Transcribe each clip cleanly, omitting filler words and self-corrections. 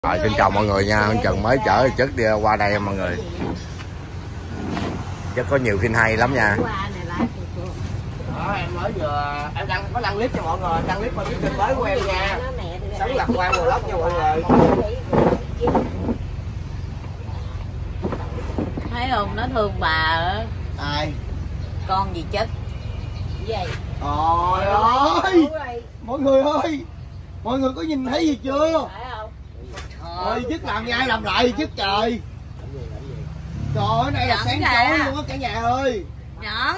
Rồi, xin chào mọi người nha, Trần mới chở chất đi qua đây mọi người. Chất có nhiều phim hay lắm nha. Đó, em mới vừa em có đăng clip cho mọi người, đăng clip qua cái kênh mới của em nha. Sống lạc quan vlog nha mọi người. Thấy không, nó thương bà á. Ai? Con gì chất gì? Trời ơi, mọi người ơi, mọi người có nhìn thấy gì chưa? Ơi, Chức làm như ai làm lại Chức trời. Trời ơi, cái này là sáng chói luôn á cả nhà ơi. Nhẫn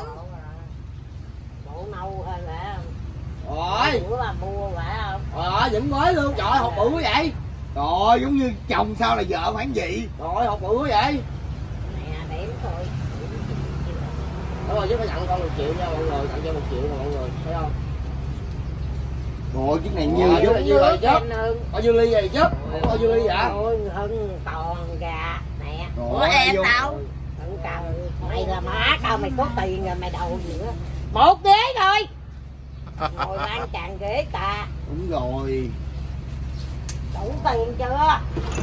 bộ nâu hay là Rồi bữa bà mua phải không? vẫn mới luôn. Trời ơi, hộp bự quá vậy. Trời ơi, giống như chồng sao là vợ phản dị. Trời ơi, hộp bự quá vậy. Nè đếm thôi. Đúng rồi, chứ phải tặng con 1 triệu nha mọi người, tặng cho 1 triệu nè mọi người, thấy không? Ôi, chiếc này như vậy chứ. Bao nhiêu ly vậy chứ? Bao nhiêu ly vậy? Ôi, Hưng toàn gà nè. Ủa em đâu? Hưng cầm. Mày là má tao, mày có tiền rồi mày đầu gì nữa. 1 ghế thôi. Ngồi bán tràn ghế ta. Đúng rồi. Đủ tiền chưa?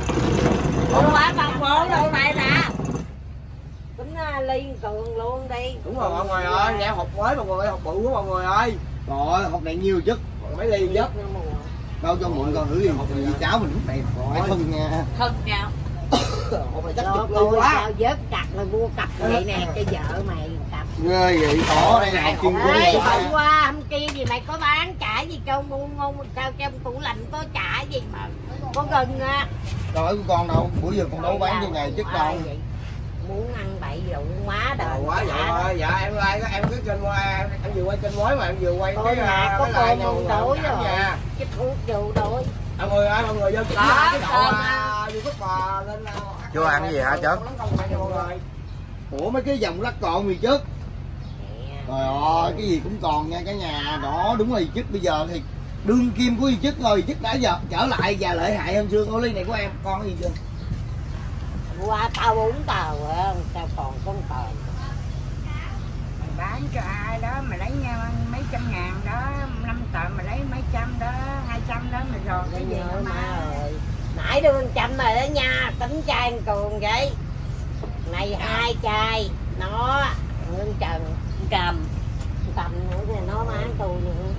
Ủa bà bằng bộ đâu này nè. Tính Liên Cường luôn đi. Đúng rồi mọi người ơi, nè hộp mới mọi người ơi, hộp bự quá mọi người ơi. Trời ơi, hộp này nhiều chứ. Mấy ly chứ. Đâu cho mượn con thử đi, hộp này cháo mình lúc này phải thân nha. Thân nhau. Hộp này chắc Rồi chục ly quá. sao vớt cặp rồi mua cặp vậy nè, cái vợ mày cặp. Ghê vậy, có đây là hộp chuyên quân. Ê, hôm qua hôm kia gì mày có bán chả gì cho ngon sao trong tủ lạnh có chả gì mà có gừng á. Trời ơi con đâu, bữa giờ con đâu bán cho ngày Chức đâu. Muốn ăn bậy rượu má đời quá vậy thôi. Dạ em like em cái kênh qua em vừa quay kênh mới mà em vừa quay cái có cái con môn tối rồi chích thuốc vô thôi mọi người ơi, mọi người vô chích cái độ YouTube mà lên Chưa ăn cái gì hả Chất? Ủa mấy cái dòng lắc còn gì Chức? Trời ơi, cái gì cũng còn nha cả nhà. Đó đúng rồi Chức, bây giờ thì đương kim của Chức rồi, Chức đã giờ trở lại và lợi hại hơn xưa. Ô ly này của em con gì chưa? Qua tao 4 tờ rồi không, tao còn có 1 tờ. Mày bán cho ai đó mà lấy mấy trăm ngàn đó, 5 tờ mà lấy mấy trăm đó, 200 đó mày rồi cái gì nữa mà. Nãy đưa 100 rồi đó nha, tính chai Cường vậy. Này 2 chai, nó Ngân Trần cầm nữa thì nó bán tôi nữa.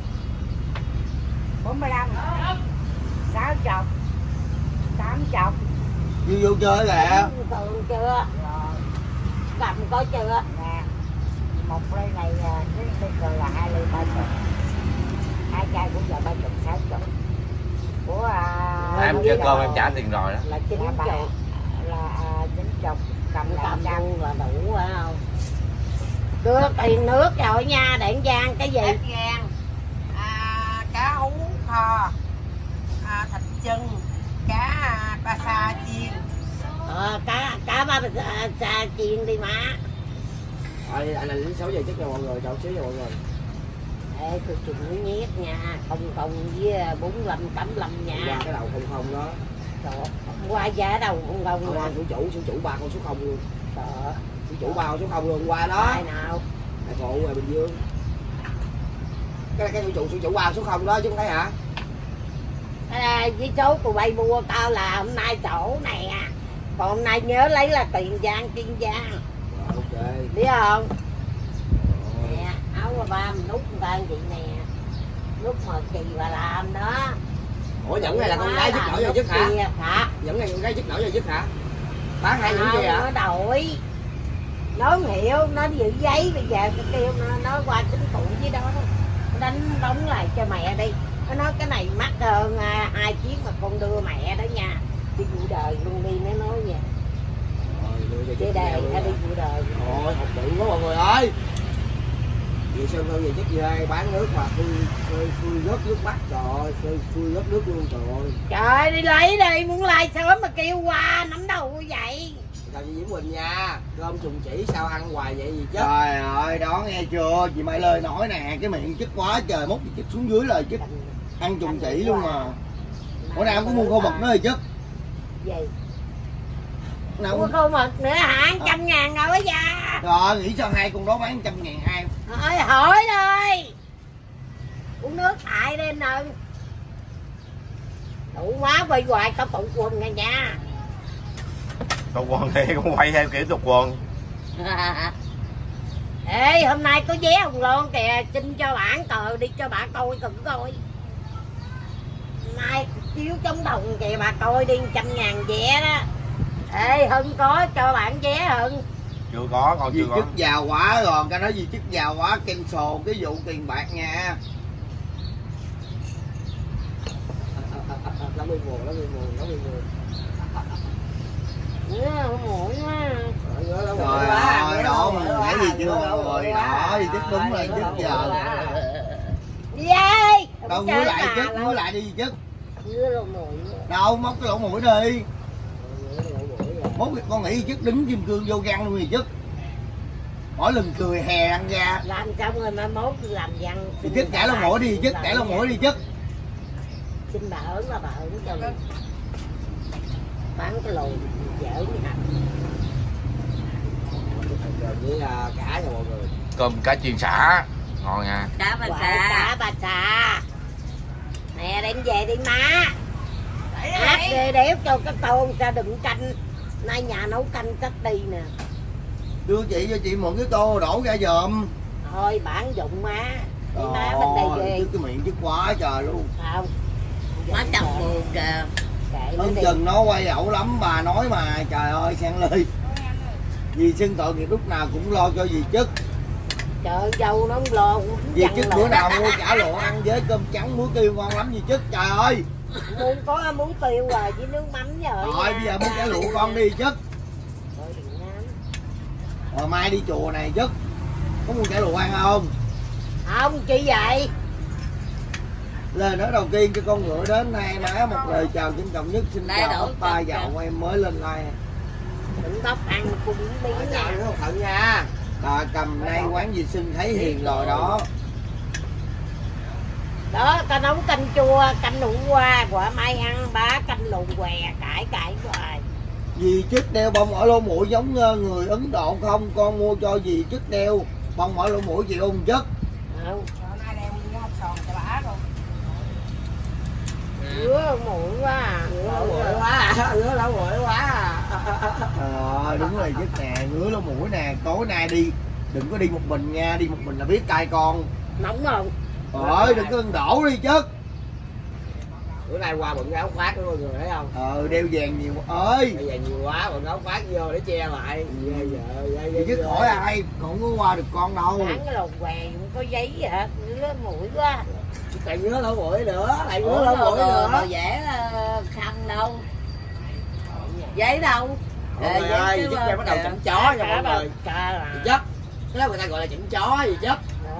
45 60 80. Vô chơi kìa. Cường chưa? Cầm có chưa? Nè, 1 ly này cái rồi là 2 ly 30. 2 chai cũng giờ 30 60. Của Em chưa cơm em trả tiền rồi đó. Là 90. Là 90 cầm luôn là đủ phải không? Đưa tiền nước rồi nha, đạn giang cái gì? ép gan, cá hú kho, thịt chân, cá ba sa chiên. Cá ba sa chiên đi má. Rồi anh là lính 6 giờ Chức nha mọi người, chào xíu nha mọi người. Ê tôi chừng nhét nha, không với 4585 nha. Qua cái đầu không đó. Trời, hôm qua giá đầu không Anh chủ 3 con số 0 luôn. Trời. Chủ 3 con số 0 luôn qua đó. Ai nào? Đại phụ ngoài Bình Dương. Cái chủ 3 số 0 đó chứ không thấy hả? Với số tụi bay mua tao là hôm nay chỗ này à. Còn hôm nay nhớ lấy là Tiền Giang, Kiên Giang. Ok. Biết không? Nè, áo bà ba mình nút người ta vậy nè. Lúc mà Kỳ bà làm đó. Ủa nhẫn này là con gái Chức nổi cho Chức hả? Nhẫn này con gái Chức nổi cho Chức hả? Bán 2 nhẫn kia hả? Nó đổi. Nó không hiểu, nó giữ giấy bây giờ cái kêu nó qua chính phủ với đó. Nó đánh đóng lại cho mẹ đi. Nó nói cái này mắc hơn 2 chiếc mà con đưa mẹ đó nha. Đi vụ đời luôn đi, nó nói vậy. Đi đời, nó đi vụ đời. Ôi, học bự quá mọi người ơi. Vậy sao thôi về Chức về bán nước mà khui rớt nước mắt rồi, khui rớt nước luôn rồi. Trời đi lấy đi, muốn like sớm mà kêu qua, nắm đầu như vậy. Chào chị Diễm Quỳnh nha, cơm trùng chỉ sao ăn hoài vậy gì chứ? Trời ơi, đó nghe chưa, chị Mai lời nói nè, cái miệng Chức quá trời, mốt chị Chức xuống dưới là Chức ăn trùng chỉ luôn mà. Bữa nay em có mua khô mực nữa rồi Chức. Gì? Nào mua khô mực nữa hả? 100 ngàn rồi bây giờ. Rồi, nghĩ sao 2 con đó bán 100 ngàn 2. Thôi hỏi thôi. Uống nước hại đi nè. đủ má quay hoài có tụ quần này nha. Tụ quần thì cũng quay theo kiểu tụ quần. Ê hôm nay có vé Hồng Loan kìa, xin cho bản tờ đi cho bà coi thử coi. Nay chiếu chống đồng kìa bà coi đi 100.000 vé đó. Ê Hưng có cho bạn vé Hưng. Chưa có, con chưa có. Chức giàu quá rồi, cái nói gì chức giàu quá cancel cái vụ tiền bạc nha. Nó bị mù, nó bị mù, nó bị mù. Mũi quá. Trời ơi, đó mình thấy gì chưa rồi, đó thì chức đúng rồi, chức giờ. Dây. Đâu ngứa lại chức, ngứa lại đi chức. Ngứa lỗ mũi. Đâu, móc cái lỗ mũi đi. Mốt con nghĩ chức đứng kim cương vô gan luôn thì chức. Mỗi lần cười hè ăn ra. Làm xong rồi mai mốt làm văn. Thì chức cãi lỗ mũi đi, chức cãi lỗ mũi đi chức. Xin bà ớn là bà ớn cho mình. Bán cái lùi dở như hạt. Với cả cho mọi người. Cơm cá chiên xả ngon nha. Cá bà Cả bà xà. Nè đem về đi má. Hát ghê đéo cho cái tô ra đừng canh. Nay nhà nấu canh cách đi nè. Đưa chị cho chị mượn cái tô đổ ra giùm. Thôi bán dụng má. Đi má bên đây về. Chứ cái miệng chứ quá trời luôn. Không. má chồng buồn kìa. Kệ nó Hơn đi. chừng nó quay ẩu lắm bà nói mà. Trời ơi Sang Ly. Dì xưng tội nghiệp lúc nào cũng lo cho dì chức. Trời dâu nó không lo. Dì chức bữa nào mua chả lộ ăn với cơm trắng muối tiêu ngon lắm dì chức. Trời ơi. Muốn có muối tiêu rồi với nước mắm rồi. Rồi bây giờ mua chả lụa con đi chức. Thôi đừng ngán. Rồi mai đi chùa này chức. Có mua chả lụa ăn không? Không chị vậy. Lời nói đầu tiên cho con ngựa đến hai má một lời chào trân trọng nhất. Xin Đây chào đủ ba trân dạo em mới lên like. Đừng bóc ăn cũng miếng Trời nha. nó thận nha. Bà cầm nay quán gì xưng thấy hiền rồi đó. Đó ta nấu canh chua, canh nụ qua, quả mai ăn bá canh lùn què, cải hoài. Dì chức đeo bông ở lỗ mũi giống người Ấn Độ không? Con mua cho dì chức đeo bông ở lỗ mũi chị ung chất. Không, Hôm nay đem nó sòn cho bả luôn. ngứa mũi quá à. Lỗ mũi quá à, ngứa lỗ mũi quá à. Đúng rồi chức nè, ngứa lỗ mũi nè. Tối nay đi, đừng có đi một mình nha, đi một mình là biết cay con. Nóng không? Rồi đừng có ân đổ đi chức. Bữa nay qua bận áo khoác của mọi người thấy không? Đeo vàng nhiều ơi. Bây giờ nhiều quá bận áo khoác vô để che lại. Dì chức hỏi ai, không có qua được con đâu. Bán cái lùn què cũng có giấy vậy hả? Ngứa mũi quá. Lại ngứa lỗ mũi nữa, lại ngứa Ủa lỗ mũi nữa. dễ khăn đâu. Giấy đâu. Mọi người ơi, dì chức em bắt đầu chỉnh chó nha mọi người. Trời ơi. Dì chức, cái đó người ta gọi là chỉnh chó dì chức.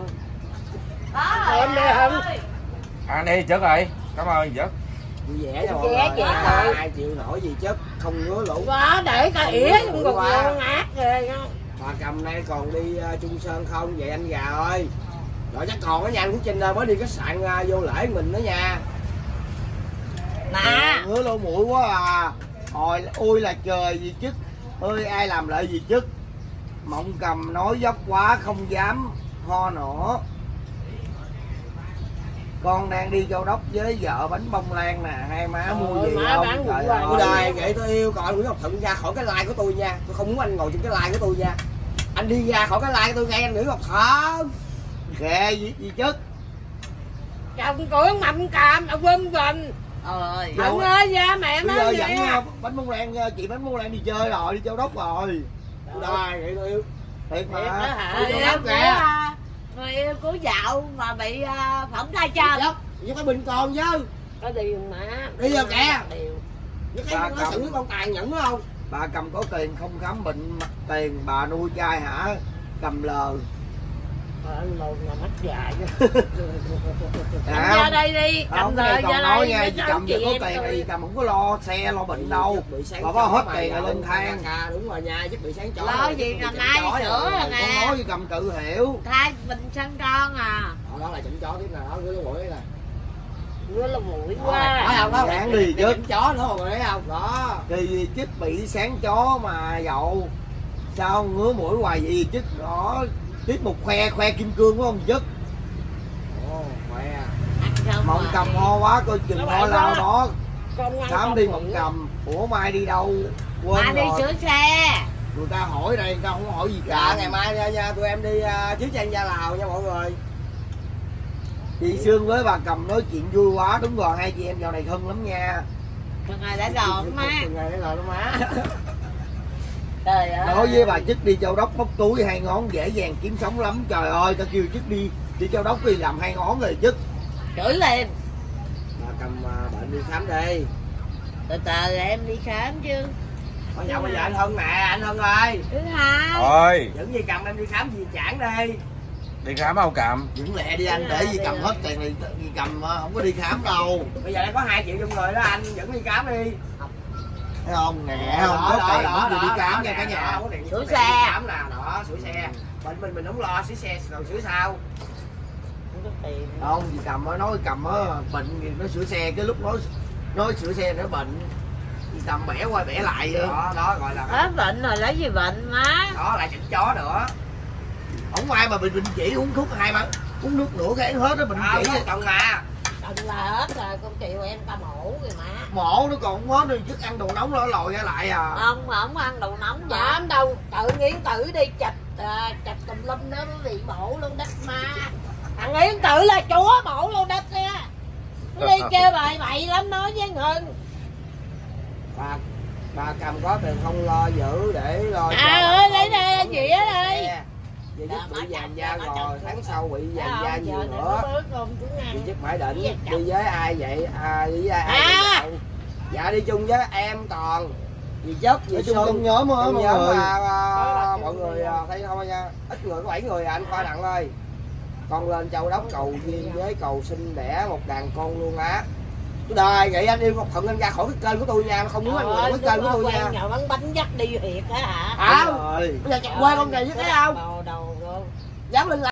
Em đi không? Ăn đi chất rồi. Cảm ơn chất. Vui vẻ cho mọi Vẻ người. vậy thôi. Ai chịu nổi gì chức, không ngứa lỗ. Quá để cái ỉa trong gục Quá. vô ngát rồi. Bà cầm nay còn đi Trung Sơn không? Vậy anh gà ơi. Rồi chắc còn ở nhà anh Quốc Trinh mới đi khách sạn vô lễ mình đó nha. Nè. Ngứa lỗ mũi quá à. Hồi ôi là trời dì chức ơi, ai làm lại dì chức. Mộng cầm nói dốc quá không dám ho nữa. Con đang đi Châu Đốc với vợ bánh bông lan nè, hai má mua gì má không? bán Trời quà. Tôi đời vậy tôi yêu còn Nguyễn Ngọc Thuận ra khỏi cái like của tôi nha. Tôi không muốn anh ngồi trên cái like của tôi nha. Anh đi ra khỏi cái like của tôi ngay anh Nguyễn Ngọc Thuận. Kệ dì chức. Chồng của mầm càm ở quên quỳnh. Ôi. Ông ơi ra mẹ Bây nó giờ vậy. dẫn bánh bông lan, chị bánh bông lan đi chơi rồi, đi Châu Đốc rồi. Tôi đời vậy tôi yêu. Thiệt Thiệt đó mà. hả? Đi Châu Đốc kìa. Người yêu của dạo mà bị phỏng thai Dì chân. chức, dì có bình còn chứ. Có điều mà. Đi rồi kìa. Điều. Dì thấy nó xử với con tài nhẫn phải không? Bà cầm có tiền không khám bệnh mặt tiền, bà nuôi trai hả? Cầm lờ. Anh một là mắt dài. À, Cầm ra đây đi. không, Cầm cái này rồi còn ra nói đây. nha, nó chị xấu cầm giờ chị có em tiền tôi. thì cầm không có lo xe lo bệnh đâu. Bị sáng Bà có hết chó tiền mà rồi lên dạo thang. đúng rồi nha, giúp bị sáng chó. Lo gì ngày mai sữa rồi Con nè. nói với cầm tự hiểu. Thai mình sinh con à. Đó là chỉnh chó tiếp nào đó ngứa lỗ mũi nè. Ngứa lỗ mũi Đó, quá. thấy không đó? Dán đi chứ. Chỉnh chó nữa rồi thấy không? Đó. Thì chích bị sáng chó mà dậu. Sao ngứa mũi hoài vậy chích đó. Chích một khoe kim cương phải không chích? Ồ, khỏe. Ăn không Mộng mà. cầm ho quá coi chừng ho lao đó. con ngay Sớm con đi phụ. Mộng Cầm. Ủa mai đi đâu? Quên Mai đi rồi. sửa xe. Người ta hỏi đây, người ta không hỏi gì cả. Dạ ngày mai nha tụi em đi Chiến Tranh Gia Lào nha mọi người. Chị Sương với bà Cầm nói chuyện vui quá. Đúng rồi, hai chị em dạo này thân lắm nha. Từ ngày đã gòn má. Từ ngày đó đó má. Trời ơi. Nói với bà Chức đi Châu Đốc móc túi 2 ngón dễ dàng kiếm sống lắm. Trời ơi, tao kêu Chức đi Châu Đốc đi làm 2 ngón rồi Chức. Chửi liền. Bà Cầm bệnh đi khám đi. Từ từ em đi khám chứ. Bây giờ anh Hân nè, anh Hân ơi. Thứ hai. Thôi Dẫn gì Cầm em đi khám gì chản đi. đi khám không Cầm? Dựng lẹ đi anh, để gì Cầm hết tiền này, gì Cầm không có đi khám đâu. Bây giờ đang có 2 triệu trong người đó anh, dẫn đi khám đi. Thấy không? Nè, không có tiền không được đi khám nha cả nhà. Sửa xe. Khám nè, đó, sửa xe. Mình không lo sửa xe rồi sửa sao. Không có tiền. Không, gì Cầm á, nói Cầm á, bệnh thì nó sửa xe, cái lúc nói sửa xe nó bệnh. Gì Cầm bẻ qua bẻ lại vậy. Đó gọi là Hết bệnh rồi lấy gì bệnh má. đó lại chỉnh chó nữa. Không ai mà bệnh chỉ uống thuốc 2 mà uống nước nữa cái hết đó bệnh chỉ. Cần mà. Cần là hết rồi, con chịu em ta mổ rồi má. Mổ nó còn không hết rồi, chứ ăn đồ nóng nó lòi ra lại à. Ông mà không ăn đồ nóng dám đâu. Tự nghiến tử đi chạch tùm lum nó mới bị mổ luôn đất ma. Thằng nghiến tử là chúa mổ luôn đất nha. Nó đi kêu bài bậy lắm nói với Ngân. Bà Cầm có tiền không lo giữ để lo Ơi lấy đây gì á đây. Vậy giúp bị vàng da rồi tháng sau bị vàng da nhiều nữa. Đi giúp Mãi Định đi với ai vậy? Đi với ai? Dạ đi chung với em Toàn. Dì Chất, dì Chung Xuân. trong nhóm á mọi người. Mọi người thấy thôi nha. Ít người có 7 người anh coi nặng ơi. Con lên Châu Đốc cầu duyên với cầu sinh đẻ một đàn con luôn á. Đời vậy anh yêu Ngọc Thuận anh ra khỏi cái kênh của tôi nha, không muốn anh ngồi cái kênh của tôi nha. Nhậu bánh dắt đi huyệt á hả? Bây giờ chạy quê con này với cái không? Đầu Dám lên